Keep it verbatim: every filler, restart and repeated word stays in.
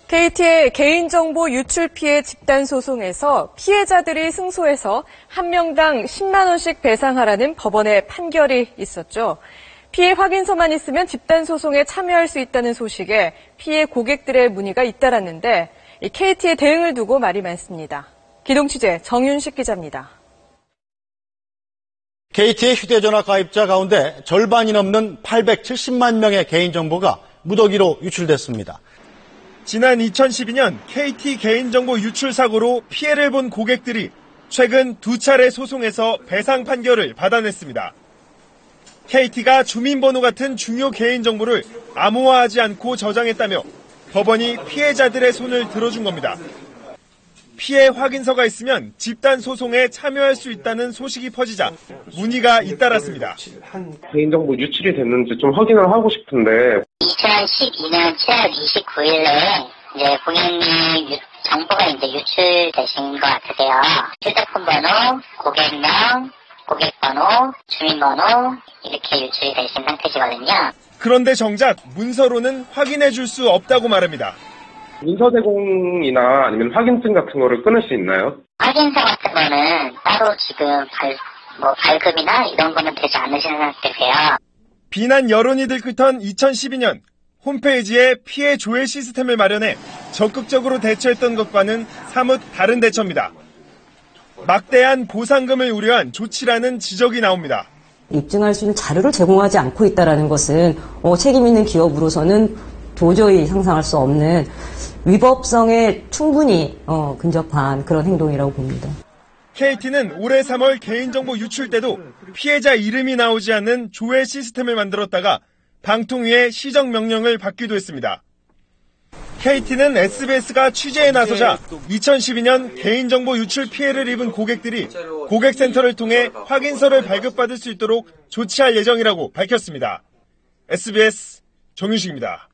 케이티의 개인정보 유출 피해 집단 소송에서 피해자들이 승소해서 한 명당 십만 원씩 배상하라는 법원의 판결이 있었죠. 피해 확인서만 있으면 집단 소송에 참여할 수 있다는 소식에 피해 고객들의 문의가 잇따랐는데 케이티의 대응을 두고 말이 많습니다. 기동 취재 정윤식 기자입니다. 케이티의 휴대전화 가입자 가운데 절반이 넘는 팔백칠십만 명의 개인정보가 무더기로 유출됐습니다. 지난 이천십이 년 케이티 개인정보 유출 사고로 피해를 본 고객들이 최근 두 차례 소송에서 배상 판결을 받아냈습니다. 케이티가 주민번호 같은 중요 개인정보를 암호화하지 않고 저장했다며 법원이 피해자들의 손을 들어준 겁니다. 피해 확인서가 있으면 집단 소송에 참여할 수 있다는 소식이 퍼지자 문의가 잇따랐습니다. 개인정보 유출이 됐는지 좀 확인을 하고 싶은데. 이천십이 년 칠월 이십구일에 이제 고객님 정보가 이제 유출되신 것 같으세요. 휴대폰 번호, 고객명, 고객번호, 주민번호 이렇게 유출이 되신 상태시거든요. 그런데 정작 문서로는 확인해 줄 수 없다고 말합니다. 문서 제공이나 아니면 확인증 같은 거를 끊을 수 있나요? 확인서 같은 거는 따로 지금 발, 뭐 발급이나 이런 거는 되지 않으시는 상태세요. 비난 여론이 들끓던 이천십이 년 홈페이지에 피해 조회 시스템을 마련해 적극적으로 대처했던 것과는 사뭇 다른 대처입니다. 막대한 보상금을 우려한 조치라는 지적이 나옵니다. 입증할 수 있는 자료를 제공하지 않고 있다는 것은 어, 책임 있는 기업으로서는 도저히 상상할 수 없는 위법성에 충분히 어, 근접한 그런 행동이라고 봅니다. 케이티는 올해 삼월 개인정보 유출 때도 피해자 이름이 나오지 않는 조회 시스템을 만들었다가 방통위의 시정명령을 받기도 했습니다. 케이티는 에스비에스가 취재에 나서자 이천십이 년 개인정보 유출 피해를 입은 고객들이 고객센터를 통해 확인서를 발급받을 수 있도록 조치할 예정이라고 밝혔습니다. 에스비에스 정윤식입니다.